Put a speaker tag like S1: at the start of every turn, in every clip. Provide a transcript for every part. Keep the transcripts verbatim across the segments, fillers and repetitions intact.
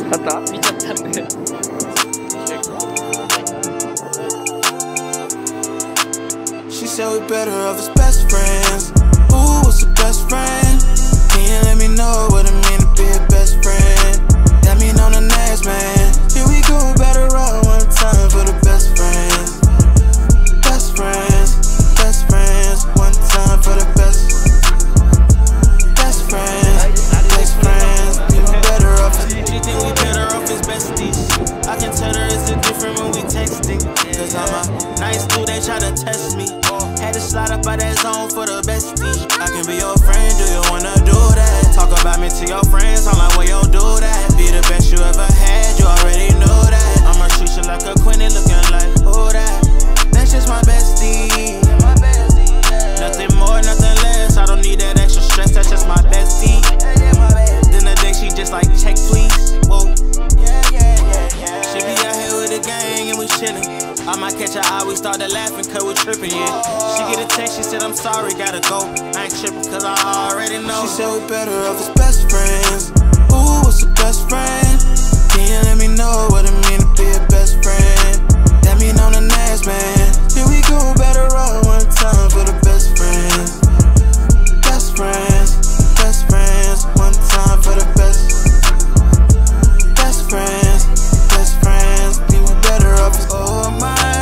S1: った？
S2: 見ちゃったんだよ。
S3: She said we better off as best friends. Ooh, what's a best friend? Can you let me know what it mean to be a best friend? That mean on the next man. Here we go, better run one time for the best friends. Best friends, best friends, one time for the best. Best friends, best friends, we better off. She think we better off as besties. I can tell her it's a different when we texting. Cause I'm a nice dude, they try to test me. Had to slide up by that zone for the bestie. I can be your friend, do you wanna do that? Talk about me to your friends, I'm like, well, yo, do that. Be the best you ever had, you already know that. I'ma treat you like a queen, looking like, who that? That's just my bestie. Nothing more, nothing less. I don't need that extra stress, that's just my bestie. Then the day she just like, check please. Whoa. She be out here with the gang and we chillin'. I might catch her eye, we started laughing cause we trippin', yeah. She get a text, she said I'm sorry, gotta go. I ain't trippin' cause I already know. She said we better off as best friends. Ooh, what's a best friend? Can you let me know what it mean to be a best friend? That mean on the next man. Here we go, better run one time for the best friends. Best friends, best friends, one time for the best. Best friends, best friends, we were better off as oh my,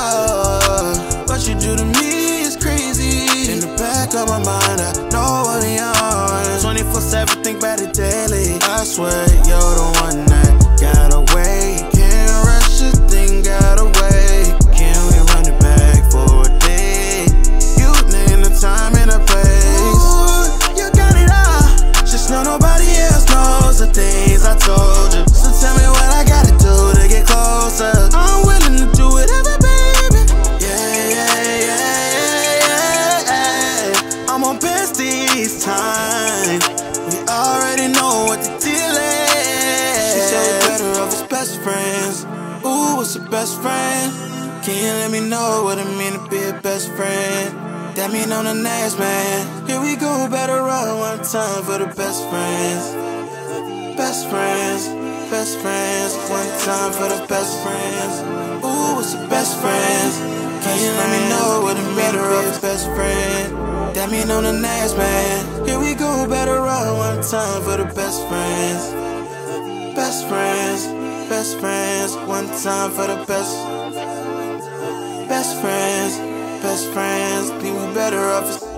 S3: oh, what you do to me is crazy. In the back of my mind, I know what we on. twenty-four seven, think about it daily. I swear, you're the one that got away. Can't rush a thing, got away. Can we run it back for a day? You name the time and the place. Ooh, you got it all. Just know nobody else knows the things I told you. So tell me what I gotta do to get closer. I'm willing to do whatever, baby. Yeah, yeah, yeah, yeah, yeah. I'm on besties time. We already know what the deal is. She said we better off as best friends. Ooh, what's a best friend? Can you let me know what it mean to be a best friend? That mean on the next man. Here we go, better run one time for the best friends. Best friends, best friends, one time for the best friends. Ooh, what's the best friends? Can you let me know what it mean to be a best friend? That mean on the next man. Here we go, better run one time for the best friends. Best friends, best friends, one time for the best. Best friends, best friends, we were better off as